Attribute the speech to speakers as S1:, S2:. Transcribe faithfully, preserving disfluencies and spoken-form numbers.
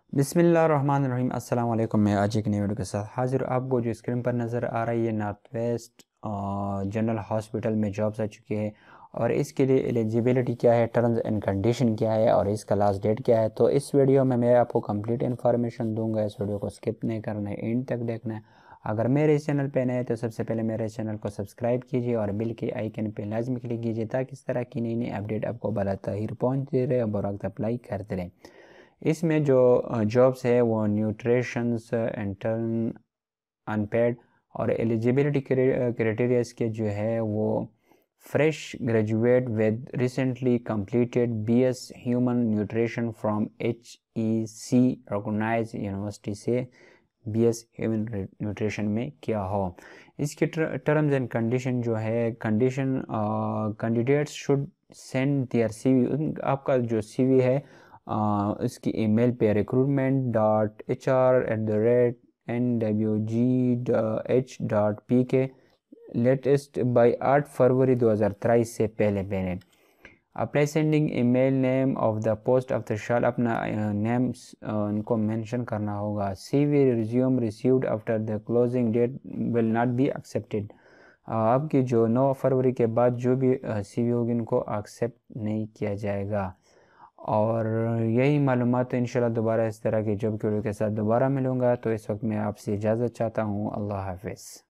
S1: بسم اللہ الرحمن الرحیم۔ السلام علیکم۔ میں آج ایک نئی ویڈیو کے ساتھ حاضر ہوں۔ آپ کو جو اسکرین پر نظر آ رہی ہے نارتھ ویسٹ جنرل ہاسپٹل میں جابس آ چکی ہے، اور اس کے لیے ایلیجیبلٹی کیا ہے، ٹرمز اینڈ کنڈیشن کیا ہے، اور اس کا لاسٹ ڈیٹ کیا ہے۔ تو اس ویڈیو میں میں آپ کو کمپلیٹ انفارمیشن دوں گا۔ اس ویڈیو کو سکپ نہیں کرنا ہے، اینڈ تک دیکھنا ہے۔ اگر میرے چینل پہ نئے تو سب سے پہلے میرے چینل کو سبسکرائب کیجیے اور بیل کے آئیکن پہ لازمی کلک کیجیے تاکہ اس طرح کی نئی نئی اپڈیٹ آپ کو بلاتاہر پہنچتے رہے اور بروقت اپلائی کرتے رہیں۔ اس میں جو جابس ہے وہ نیوٹریشنس، انٹرن، ان پیڈ، اور ایلیجیبلٹی کرائٹیریاز کے جو ہے وہ fresh graduate with recently completed B S human nutrition from H E C organize university سے بی ایس ہیومن نیوٹریشن میں کیا ہو۔ اس کے ٹرمز اینڈ کنڈیشن جو ہے، condition candidates should send their C V, آپ کا جو سی وی ہے آ, اس کی ای میل پہ recruitment dot H R at the rate N W G H dot P K latest by آٹھ فروری دو ہزار تیئیس سے پہلے پہلے apply sending email name of the post of the شال، اپنا نیم ان کو مینشن کرنا ہوگا۔ C V resume received after the closing date will not be accepted, آپ کی جو نو فروری کے بعد جو بھی سی وی ہوگی ان کو ایکسیپٹ نہیں کیا جائے گا۔ اور یہی معلومات انشاءاللہ دوبارہ اس طرح کی جاب کے ویڈیو کے ساتھ دوبارہ ملوں گا۔ تو اس وقت میں آپ سے اجازت چاہتا ہوں۔ اللہ حافظ۔